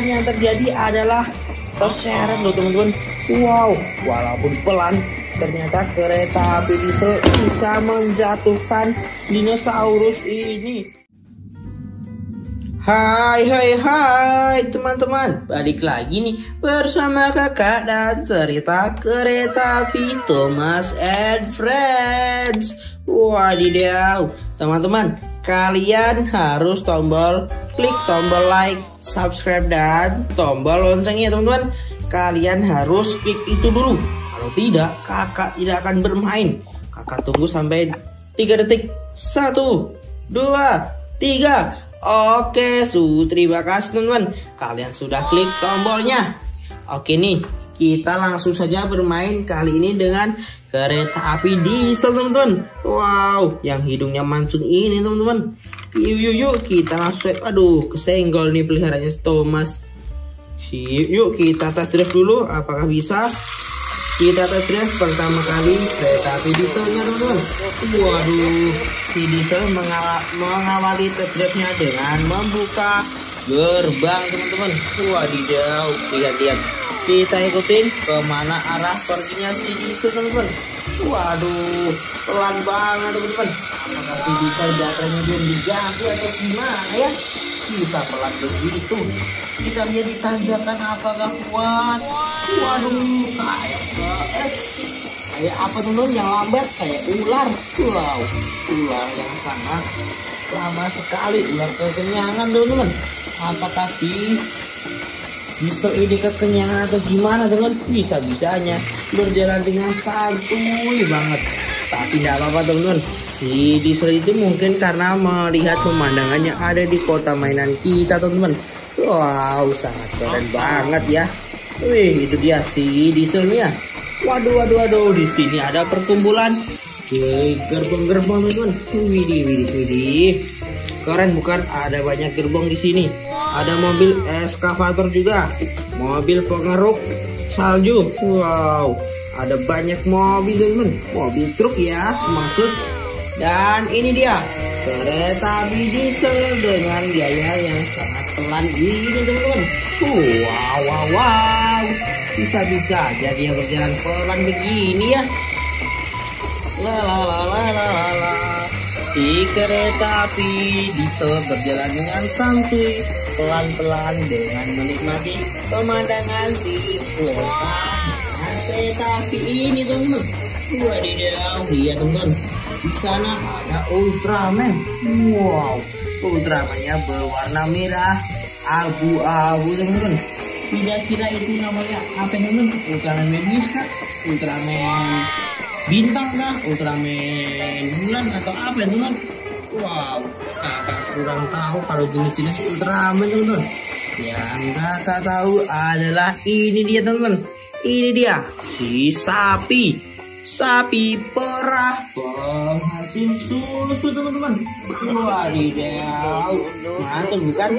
dan yang terjadi adalah terseret loh teman-teman. Wow, walaupun pelan, ternyata kereta api diesel bisa menjatuhkan dinosaurus ini. Hai teman-teman, balik lagi nih bersama kakak dan cerita kereta api Thomas and Friends. Wadidaw, teman-teman, kalian harus klik tombol like, subscribe, dan tombol loncengnya teman-teman. Kalian harus klik itu dulu. Kalau tidak, kakak tidak akan bermain. Kakak tunggu sampai 3 detik. 1, 2, 3. Oke, terima kasih teman-teman. Kalian sudah klik tombolnya. Oke nih, kita langsung saja bermain kali ini dengan kereta api diesel teman-teman. Wow, yang hidungnya mancung ini teman-teman. Yuk, kita langsung. Aduh, kesenggol nih peliharanya Thomas. Yuk kita tes drive dulu. Apakah bisa? Kita tes drive pertama kali kereta api dieselnya teman-teman. Waduh, si diesel mengawali tes drive-nya dengan membuka gerbang teman-teman. Wadidaw, lihat. Kita ikutin kemana arah perginya si diesel teman-teman. Waduh, pelan banget teman-teman. Apakah si diesel baterainya belum diganti atau gimana ya? Bisa pelan begitu. Kita lihat di tanjakan apakah kuat. Waduh, kayak apa teman-teman yang lambat, kayak ular. Wow, ular yang sangat lama sekali, ular kekenyangan teman-teman. Apakah sih diesel ini kekenyangan atau gimana teman? Bisa-bisanya berjalan dengan santuy banget. Tapi tidak apa-apa teman-teman. Si diesel itu mungkin karena melihat pemandangan yang ada di kota mainan kita teman-teman. Wow, sangat keren banget ya. Wih, itu dia si dieselnya. Waduh, di sini ada perkumpulan gerbong-gerbong teman-teman. Widih. Keren bukan? Ada banyak gerbong di sini. Ada mobil eskavator juga, mobil pengeruk salju. Wow, ada banyak mobil teman-teman. Mobil truk ya maksud. Dan ini dia kereta api diesel dengan gaya yang sangat pelan ini teman-teman. Wow. Bisa jadi yang berjalan pelan begini ya. La. Si kereta api diesel berjalan dengan santuy, pelan-pelan dengan menikmati pemandangan di kota kereta api ini teman-teman. Wadidaw, iya teman-teman. Di sana ada Ultraman. Wow, Ultramannya berwarna merah abu-abu teman-teman. Kira-kira itu namanya apa teman-teman? Ultraman medis kah? Ultraman bintang kah? Ultraman bulan atau apa teman-teman? Wow, kakak kurang tahu kalau jenis-jenis Ultraman teman-teman. Yang kakak tahu adalah ini dia teman-teman. Ini dia si sapi perah penghasil susu teman-teman. Wadidaw, mantap bukan?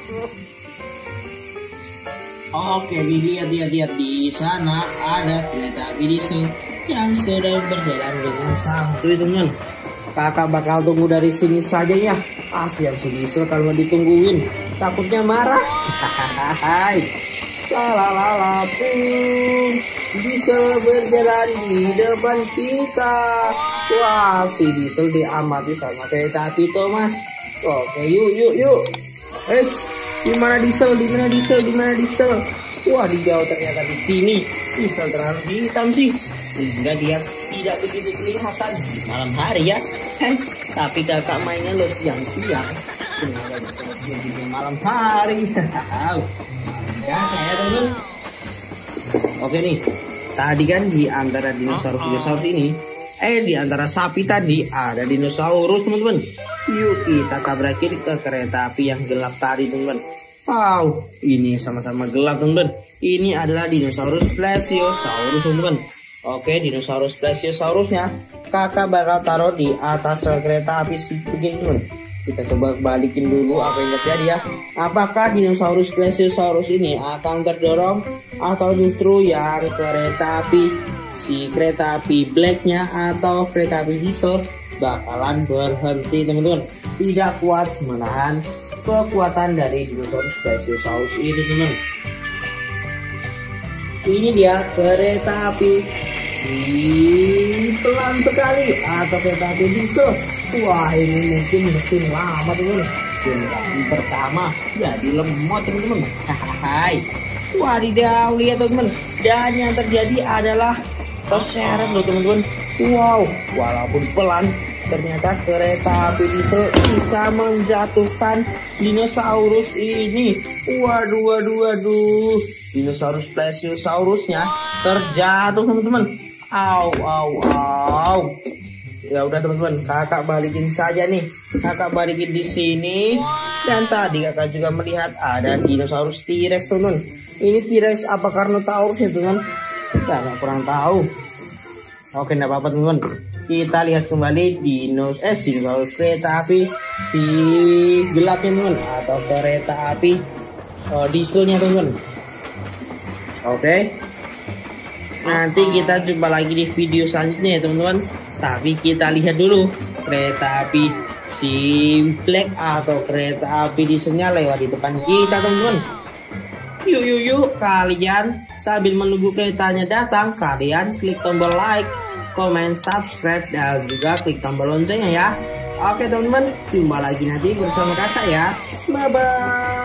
Oke, lihat di sana ada kereta api diesel yang sedang berjalan dengan santuy teman. Kakak bakal tunggu dari sini saja ya. Kasihan si diesel kalau ditungguin, takutnya marah. La pung. Diesel berjalan di depan kita. Wah, si diesel diamati sama kereta api Thomas. Oke, yuk. Dimana diesel? Wah, di jauh ternyata di sini. Diesel terlalu hitam sih, sehingga dia tidak begitu kelihatan di malam hari ya. Tapi kakak mainnya lo siang-siang. Kenapa bisa di malam hari? Ya, kayak teman. Oke nih, tadi kan di antara dinosaurus ini, di antara sapi tadi ada dinosaurus teman-teman. Yuk kita tabrakin ke kereta api yang gelap tadi teman-teman. Wow, ini sama-sama gelap teman-teman. Ini adalah dinosaurus plesiosaurus teman-teman. Oke, dinosaurus plesiosaurusnya kakak bakal taruh di atas rel kereta api begini teman. Kita coba balikin dulu apa yang terjadi ya. Apakah dinosaurus plesiosaurus ini akan terdorong atau justru yang kereta api blacknya atau kereta api diesel bakalan berhenti teman-teman. Tidak kuat menahan kekuatan dari dinosaurus Plesiosaurus ini teman. Ini dia kereta api si pelan sekali atau kereta api diesel. Wah, ini mungkin mesin lama teman. Generasi pertama jadi lemot teman-teman. Hai. Wadidaw, lihat teman-teman. Dan yang terjadi adalah terseret loh teman-teman. Wow, walaupun pelan, ternyata kereta api diesel bisa menjatuhkan dinosaurus ini. Waduh. Dinosaurus Plesiosaurusnya terjatuh teman-teman. Au. Ya udah teman-teman, kakak balikin saja nih. Kakak balikin di sini. Dan tadi kakak juga melihat ada dinosaurus T-Rex teman-teman. Ini T-Rex apa Carnotaurus ya teman-teman? Kita nggak kurang tahu. Oke, enggak apa-apa teman-teman. Kita lihat kembali dinosaurus kereta api si gelapnya teman-teman, atau kereta api dieselnya teman-teman. Oke. Nanti kita jumpa lagi di video selanjutnya ya teman-teman. Tapi kita lihat dulu kereta api si Black atau kereta api dieselnya lewat di depan kita teman-teman. Yuk kalian sambil menunggu keretanya datang, kalian klik tombol like, comment, subscribe, dan juga klik tombol loncengnya ya. Oke teman-teman, jumpa lagi nanti bersama kakak ya. Bye bye.